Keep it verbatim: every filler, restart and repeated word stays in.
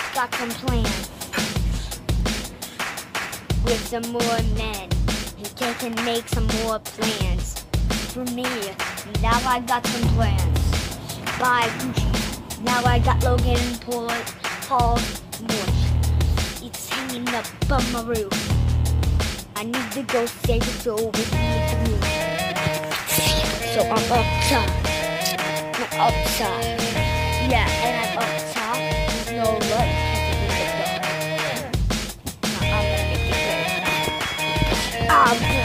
got some plans with some more men. They can make some more plans for me. Now I got some plans. Buy Gucci. Now I got Logan Paul, Paul's watch. It's hanging up on my roof. I need to go save the door with me. So I'm up top. I'm up top. Yeah, and I'm up top. There's no light. I'm gonna make it good. I'm